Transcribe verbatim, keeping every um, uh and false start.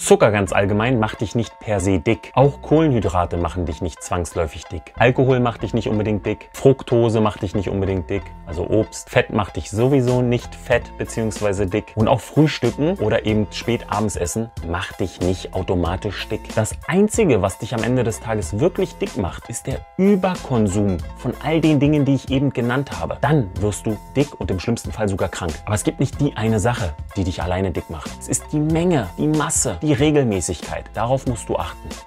Zucker ganz allgemein macht dich nicht per se dick. Auch Kohlenhydrate machen dich nicht zwangsläufig dick. Alkohol macht dich nicht unbedingt dick. Fructose macht dich nicht unbedingt dick. Also Obst. Fett macht dich sowieso nicht fett bzw. dick. Und auch Frühstücken oder eben spät abends essen macht dich nicht automatisch dick. Das Einzige, was dich am Ende des Tages wirklich dick macht, ist der Überkonsum von all den Dingen, die ich eben genannt habe. Dann wirst du dick und im schlimmsten Fall sogar krank. Aber es gibt nicht die eine Sache, die dich alleine dick macht. Es ist die Menge, die Masse, die Regelmäßigkeit. Darauf musst du achten.